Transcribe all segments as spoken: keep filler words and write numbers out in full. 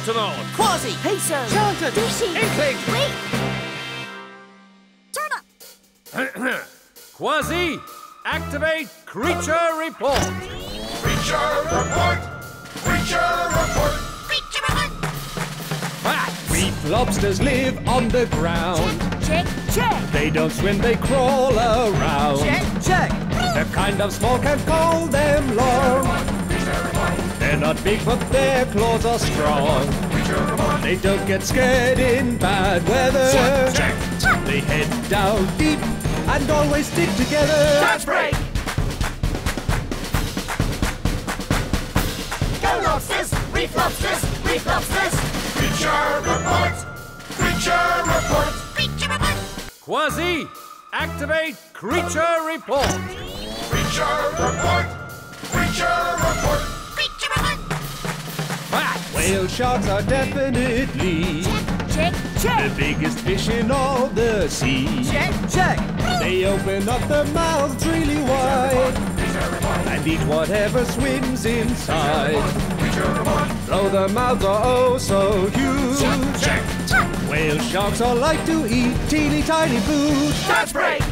Octonauts! Kwazii! Peso! Chanted! Dishy! Inkling! Wait! Turn up! Kwazii, activate creature report! Creature report! Creature report! Creature report! Facts! Reef lobsters live on the ground. Check, check! They don't swim, they crawl around. Check, check! They're kind of small, can't call them long. They're not big, but their claws are strong. They don't get scared in bad weather. Check, check, check. They head down deep and always stick together. Dance break! Go lobsters! Reef lobsters! Reef lobsters! Creature report! Creature report! Creature report! Kwazii, activate creature report! Creature report! Creature report! Creature report! Facts! Whale sharks are definitely Check, the check! biggest fish in all the sea. Check, check! They open up their mouths really wide and eat whatever swims inside. Though their mouths are oh so huge, Check, check! whale sharks all like to eat teeny tiny food. Dance break!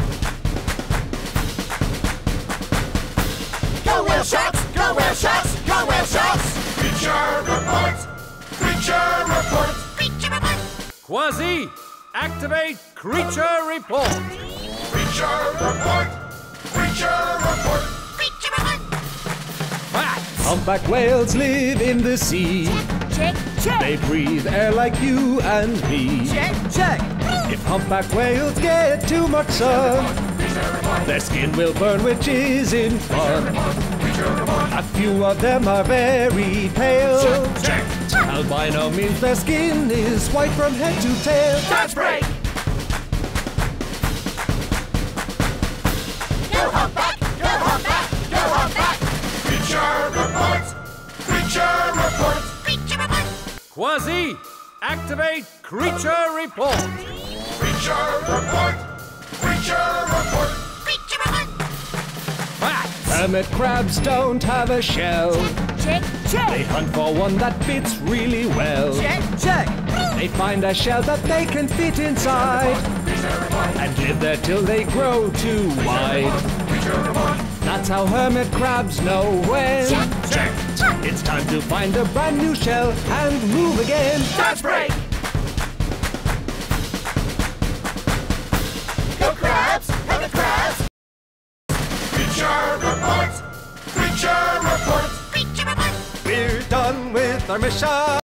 Go whale sharks! Go whale sharks! Go whale sharks! Creature report! Creature report! Creature report! Kwazii, activate creature report! Creature report! Creature report! Creature report! Facts! Humpback whales live in the sea. Check, check! They breathe air like you and me. Check, check! If humpback whales get too much sun, their skin will burn, which isn't fun. A few of them are very pale. Check, check! Albino means their skin is white from head to tail. Dance break! Go humpback! Go humpback! Go humpback! Creature report! Creature report! Creature report! Kwazii, activate creature report! Creature report! Creature report! Creature report! Facts! Hermit crabs don't have a shell. Check, They check! hunt for one that fits really well. Check, check! They find a shell that they can fit inside and live there till they grow too wide. That's how hermit crabs know when Check, check! it's time to find a brand new shell and move again. Dance break! Go crabs! Hermit crabs! Creature report! Creature report! Creature report! We're done with our mission.